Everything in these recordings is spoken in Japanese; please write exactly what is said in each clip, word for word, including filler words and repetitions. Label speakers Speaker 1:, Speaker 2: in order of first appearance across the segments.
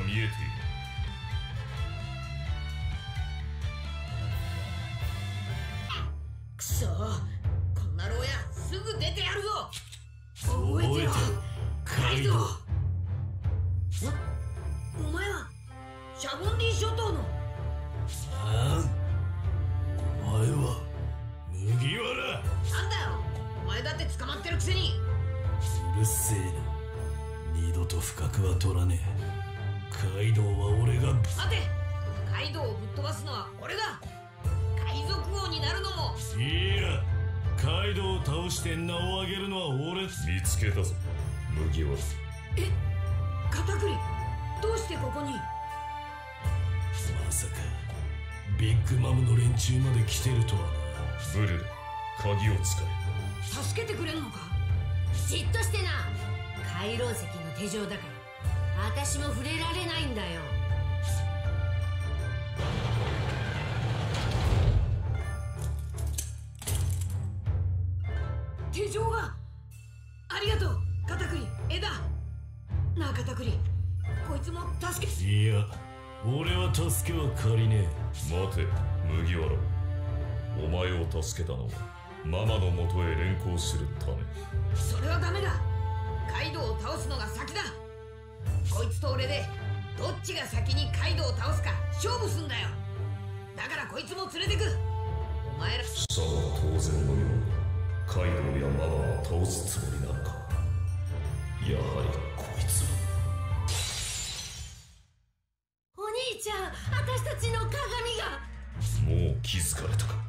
Speaker 1: 見えている。
Speaker 2: くそー、こんな牢屋すぐ出てやるぞ。覚えてろカイドウ。お前はシャボンディ諸島の。
Speaker 3: ああ、お前は麦わら。
Speaker 2: なんだよ、お前だって捕まってるくせに。
Speaker 3: うるせえな、二度と深くは取らねえ。カイドウは俺が。
Speaker 2: 待て、カイドウをぶっ飛ばすのは俺だ。海賊王になるのも。
Speaker 3: いいや、カイドウを倒して名を上げるのは俺。
Speaker 1: 見つけたぞ、麦わら。
Speaker 2: え、カタクリ、どうしてここに。
Speaker 3: まさかビッグマムの連中まで来てるとはな。
Speaker 1: ブルル、鍵を使
Speaker 2: え。助けてくれんのか。
Speaker 4: じっとしてな。海楼石の手錠だから私も触れられないんだよ。
Speaker 2: 手錠が。ありがとうカタクリ、枝なあカタクリ、こいつも助け。
Speaker 3: いや、俺は助けは借りね
Speaker 1: え。待て麦わら、お前を助けたのはママの元へ連行するため。
Speaker 2: それはダメだ。カイドウを倒すのが先だ。こいつと俺でどっちが先にカイドウを倒すか勝負すんだよ。だからこいつも連れてく。お前ら。
Speaker 1: さあ当然のようにカイドウやママを倒すつもりなのか。やはりこいつは。
Speaker 4: お兄ちゃん、私たちの鏡が。
Speaker 1: もう気づかれたか。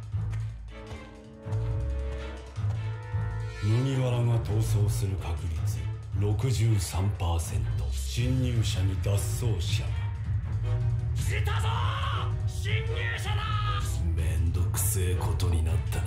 Speaker 3: 麦わらが逃走する確率 ろくじゅうさんパーセント。 侵入者に脱走者。
Speaker 5: 来たぞー、侵入者だ。
Speaker 3: めんどくせえことになったな。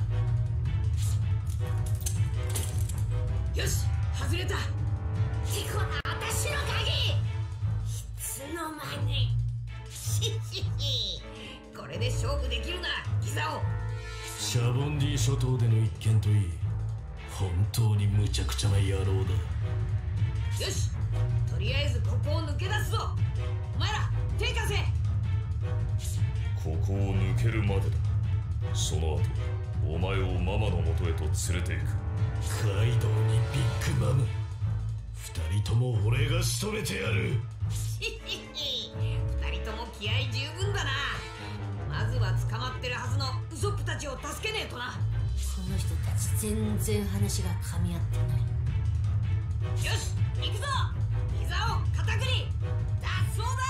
Speaker 2: よし、外れた。
Speaker 4: てこな私の鍵。いつの間に。
Speaker 2: ひひひ、これで勝負できるなギザオ。
Speaker 3: シャボンディ諸島での一件といい、本当に無茶苦茶な野郎だ。
Speaker 2: よし、とりあえずここを抜け出すぞ。お前ら手貸せ。
Speaker 1: ここを抜けるまでだ。その後お前をママの元へと連れて行く。
Speaker 3: カイドウにビッグマム、二人とも俺が仕留めてやる。
Speaker 2: ひひひ、二人とも気合十分だな。まずは捕まってるはずのウソップたちを助けねえとな。
Speaker 4: この人たち全然話が噛み合ってない。
Speaker 2: よし、行くぞギザオ、カタクリ、脱走だ。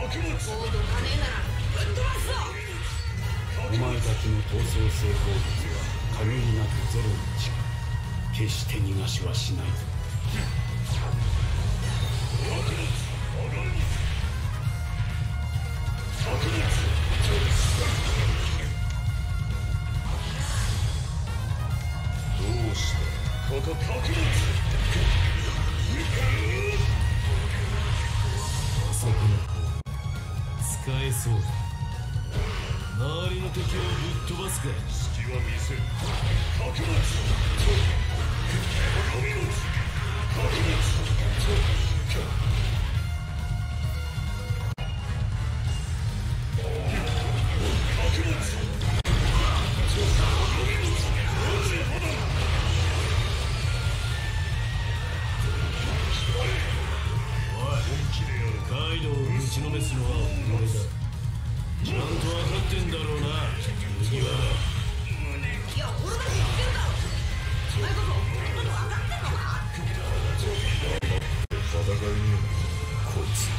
Speaker 2: どかねえならぶっ飛ばすぞ。
Speaker 3: お前たちの逃走成功率は限りなくゼロに近い。決して逃がしはしないぞ。
Speaker 1: どうしたかかった
Speaker 5: あそこの方使えそうだ。周りの敵をぶっ飛ばすか。
Speaker 1: 隙は見せる。覚悟
Speaker 5: カイドウを打ちのめすのは俺だ。ちゃんと分かってんだろうな麦わら。
Speaker 2: いや俺だって言ってるだろ。お前こそ俺のこと分かってんのか。
Speaker 1: 戦いにもこいつ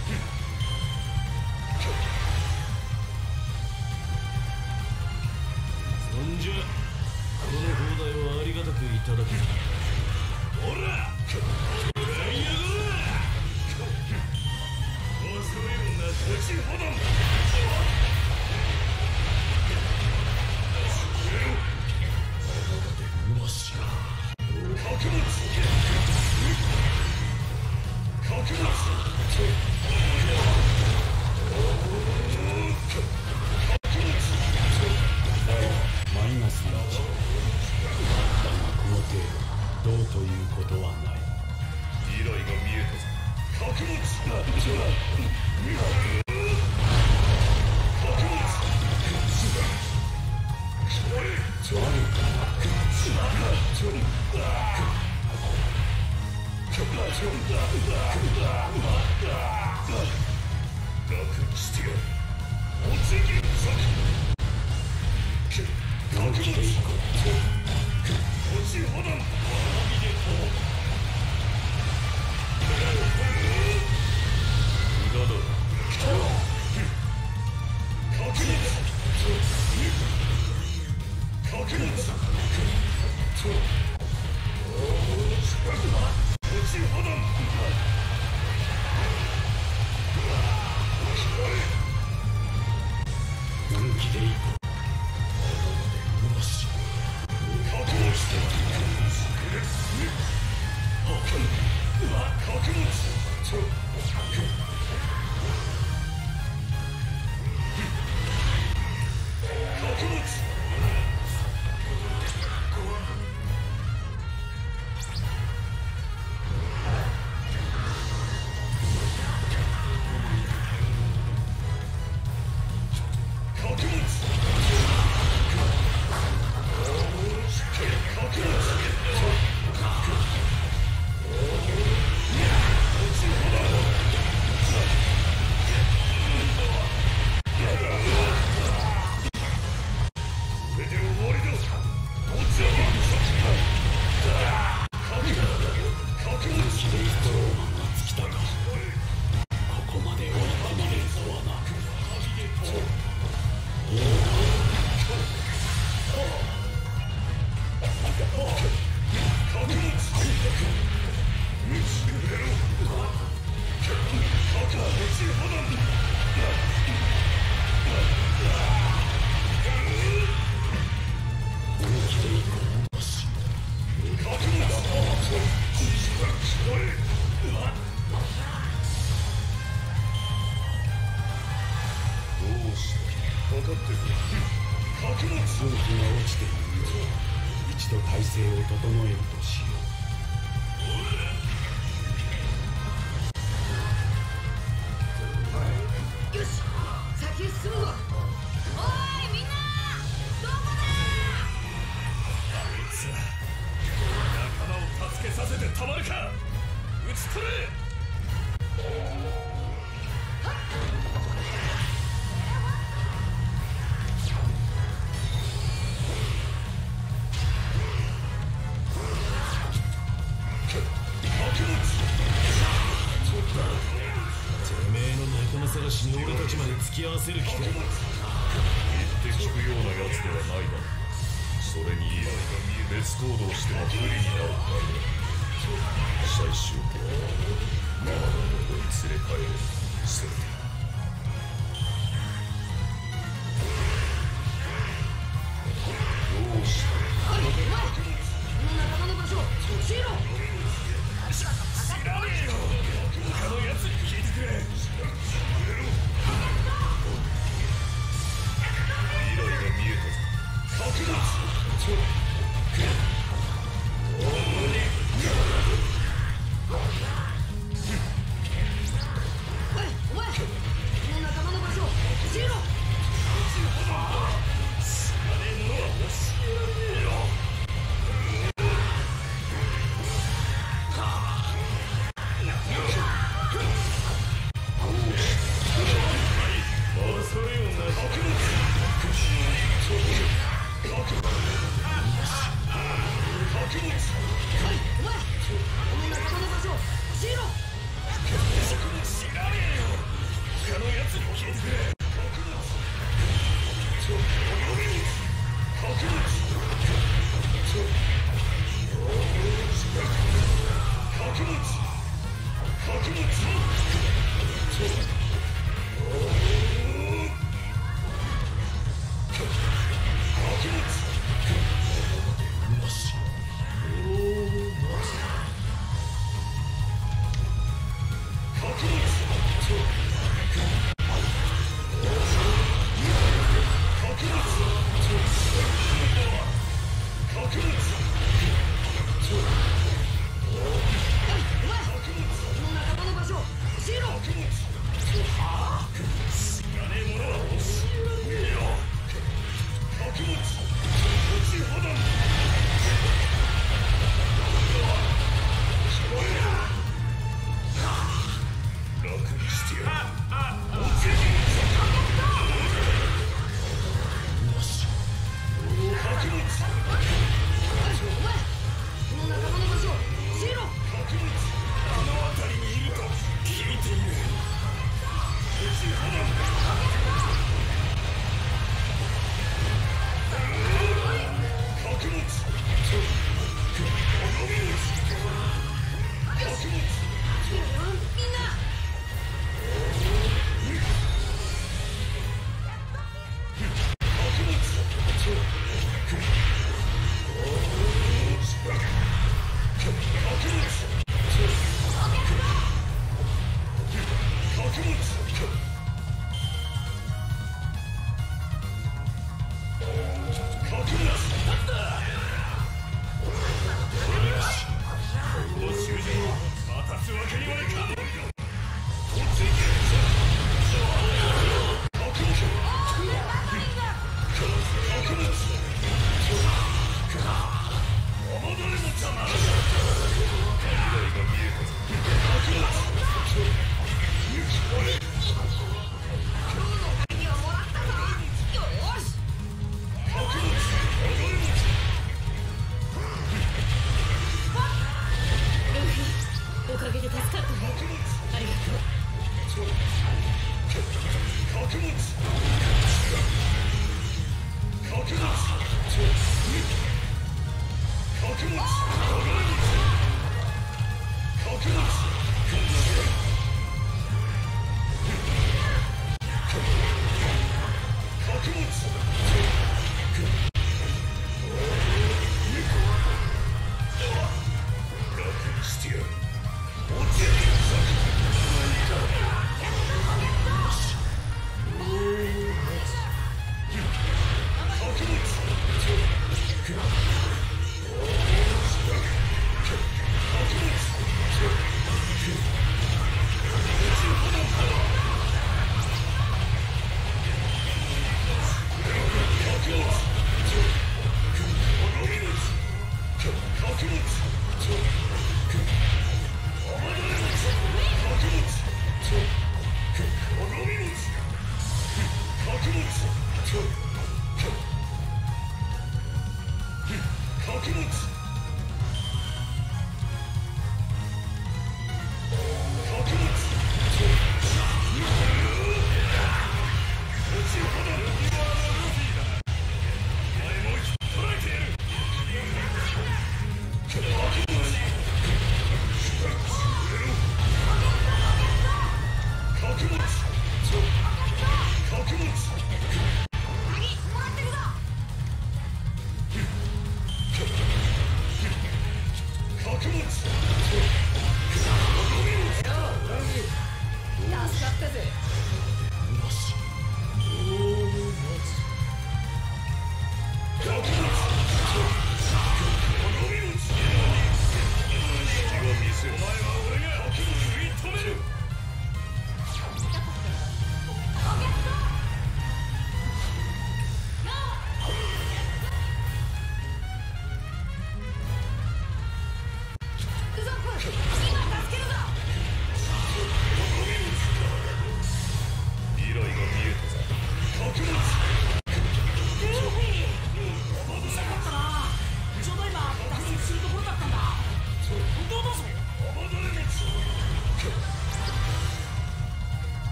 Speaker 5: そんじゃこの砲台はありがたくいただく。ほら食らいやがれ。恐れるな土地ほどん。
Speaker 3: マイナスのいち。だがこの程度どうということはない。
Speaker 1: 未来が見えたぞ。覚悟楽にしてやる。お次
Speaker 3: 本気でいこう。
Speaker 1: 落ちほどん。無駄だ。覚悟覚悟落ちほどん。
Speaker 3: 本気でいこう。分岐が落ちているよう一度体勢を整えるとしよ
Speaker 2: う。よし先へ進むぞ。おいみんなどこだ。
Speaker 1: あいつ仲間を助けさせてたまるか。撃ち取れ。
Speaker 5: らせる気か。
Speaker 1: 言って聞くようなやつではないだろう。それに別行動しても不利になる最終形ママの元に連れ帰れ。それでどうした。
Speaker 2: おいお前、この仲間の場所教えろ。
Speaker 1: 知らねえよ。他のやつに聞いてくれ。未来が見えたぞ。覚悟。
Speaker 2: おいお前、この仲間の場所教えろ。
Speaker 1: 知らねえものは教えられねえよ。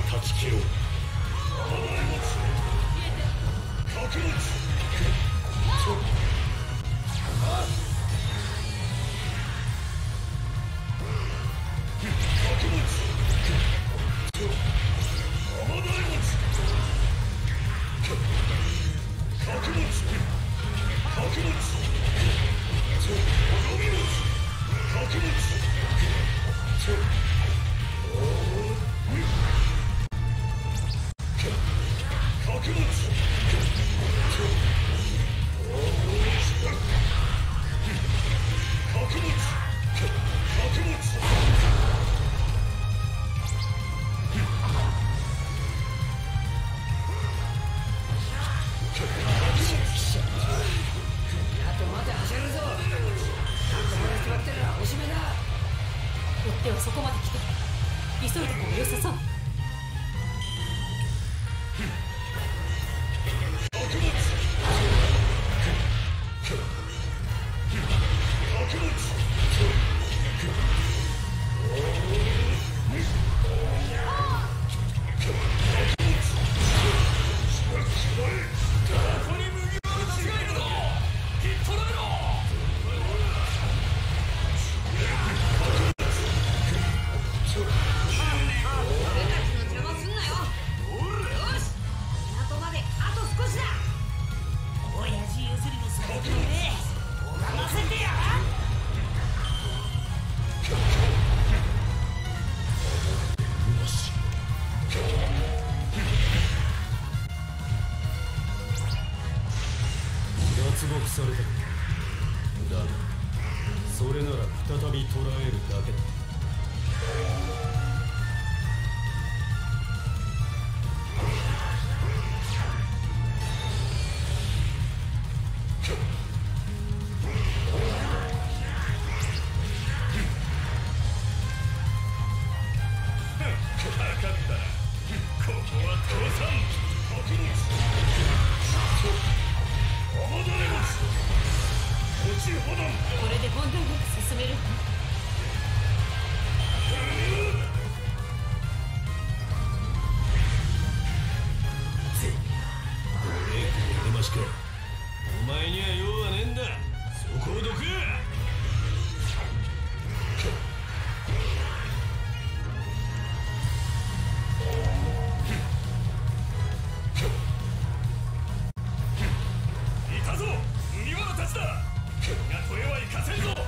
Speaker 3: 断ち切ろう。
Speaker 1: 覚悟。
Speaker 3: 脱獄された。だがそれなら再び捕らえるだけだ。
Speaker 4: これで本当に進める。
Speaker 5: 出ましか。お前には用はねえんだ。そこをどけ。
Speaker 1: いたぞ麦わらたちだ。君が取れはいかせんぞ。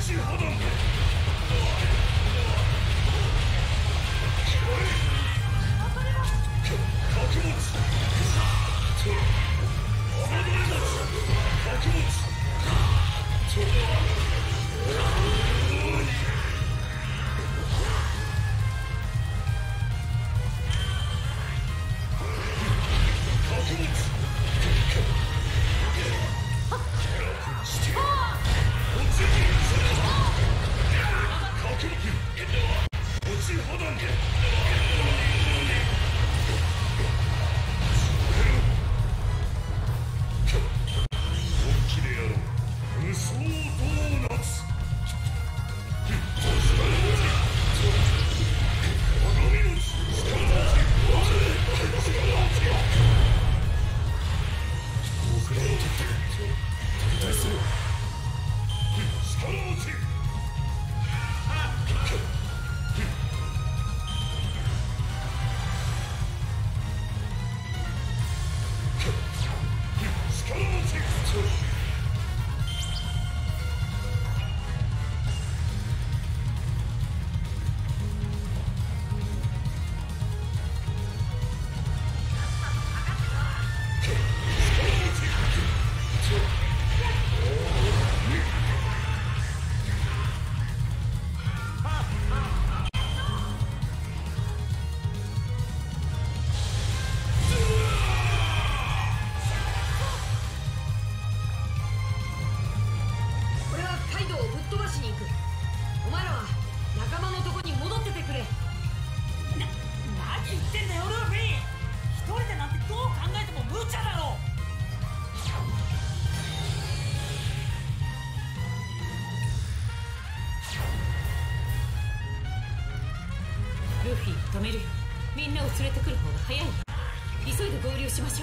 Speaker 1: ち破断覚物
Speaker 4: ルフィを止めるよりみんなを連れてくる方が早い。急いで合流しましょう。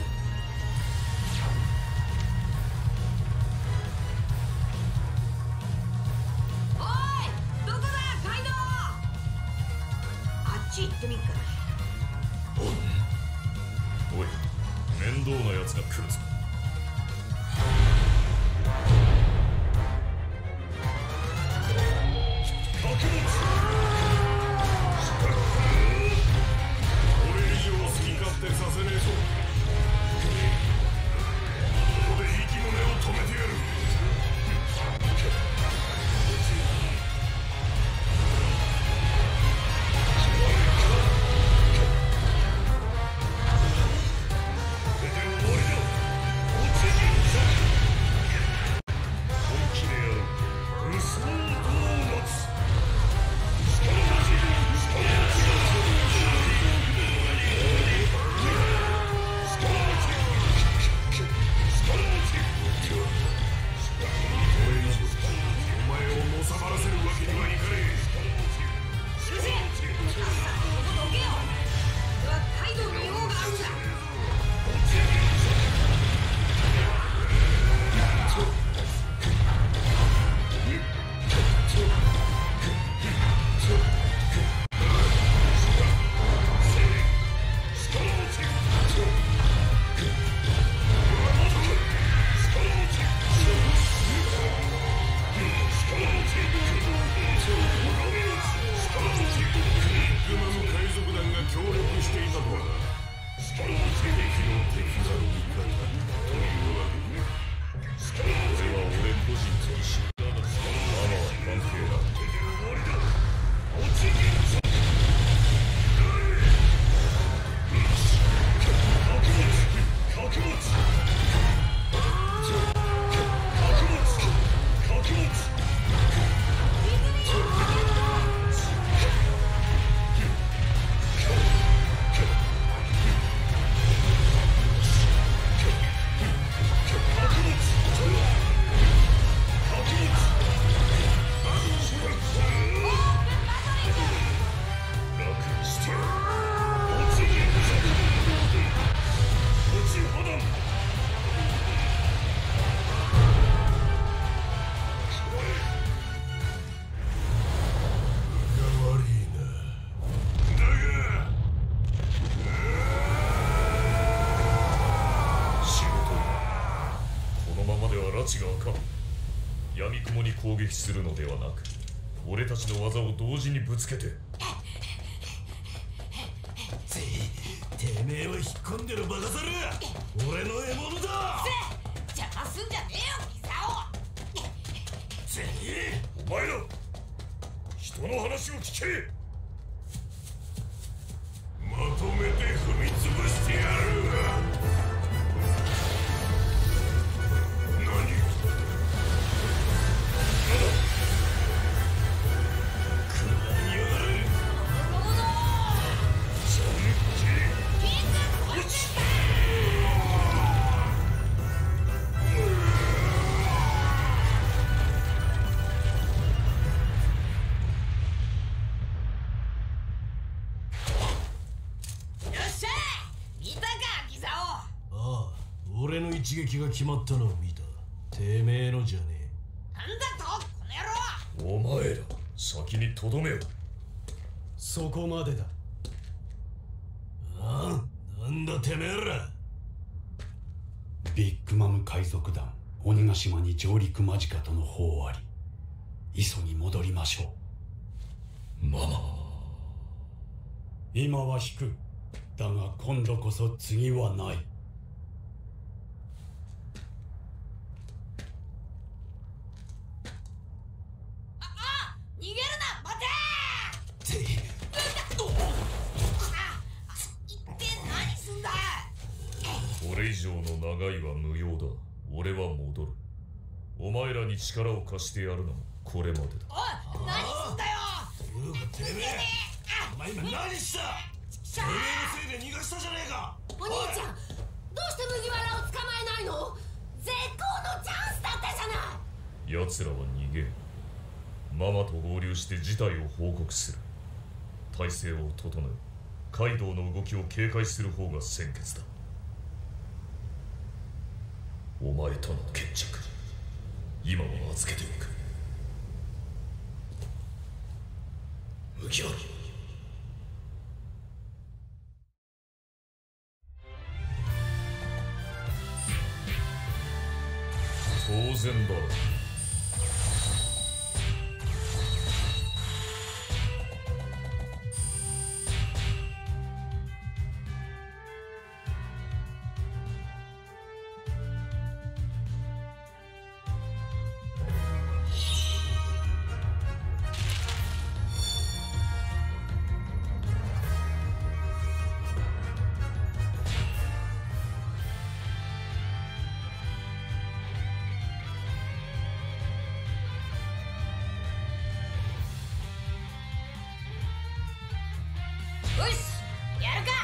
Speaker 2: おい、どこだカイドウ。あっち行ってみっかな。
Speaker 1: おい、面倒な奴が来るぞ。 攻撃するのではなく、俺たちの技を同時にぶつけて。
Speaker 5: てめえは引っ込んでるバカ猿。俺の獲物だ。
Speaker 2: 邪魔すんじゃねえよギザ
Speaker 1: お前ら人の話を聞け。
Speaker 5: まとめて踏み潰してやる。何俺の一撃が決まったのを見た。てめえのじゃねえ。
Speaker 2: なんだとこの野郎。
Speaker 1: お前ら先にとどめよ。
Speaker 3: そこまでだ。
Speaker 5: ああ、なんだてめえら。
Speaker 3: ビッグマム海賊団鬼ヶ島に上陸間近との報あり、急ぎ戻りましょ
Speaker 1: う。ママ、
Speaker 3: 今は引く。だが今度こそ次はない。
Speaker 1: これ以上の長いは無用だ。俺は戻る。お前らに力を貸してやるのもこれまでだ。
Speaker 2: おい、何すんだよ。
Speaker 5: てめえ、お前今何した。てめえのせいで逃がしたじゃねえか。
Speaker 4: お兄ちゃん、どうして麦わらを捕まえないの。絶好のチャンスだったじゃない。
Speaker 1: 奴らは逃げん。ママと合流して事態を報告する。体勢を整え、カイドウの動きを警戒する方が先決だ。お前との決着、今は預けておく。麦わら、当然だろう。
Speaker 2: よし、やるか。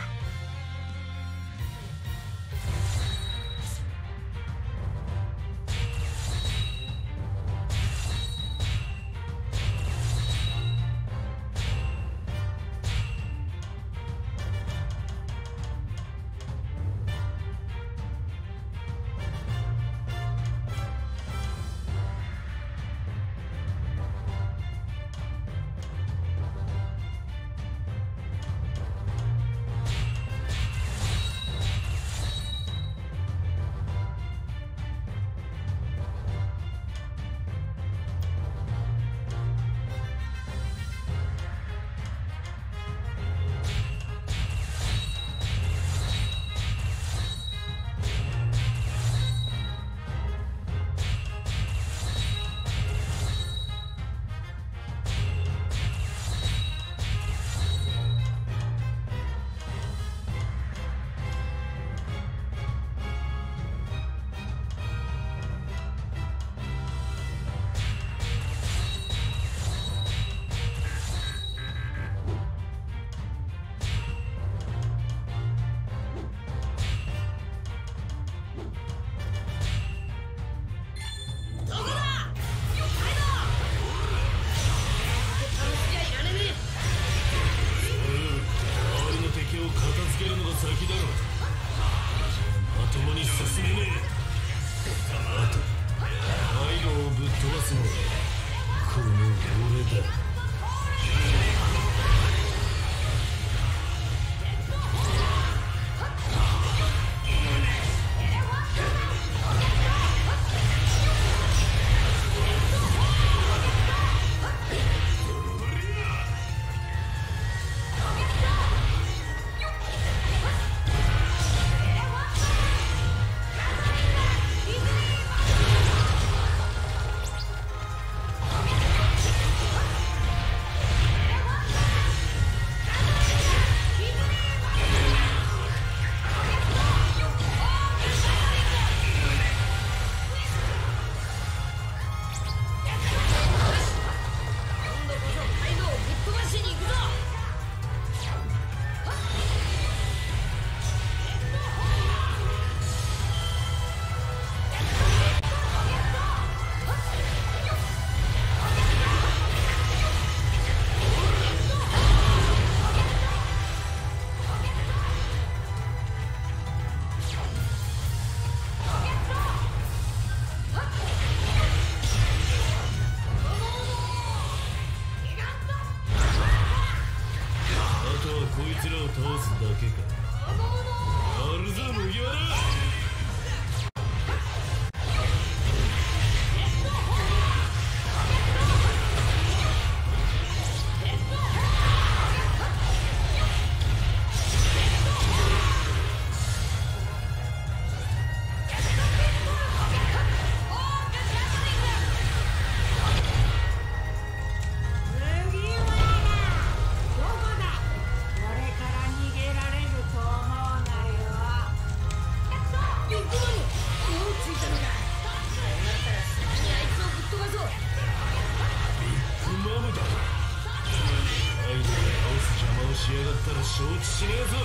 Speaker 5: つらを倒すだけか。やるぞ麦わら。承知しねえぞ。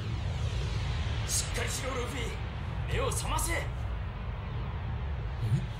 Speaker 6: しっかりしろルフィ、目を覚ませ。ん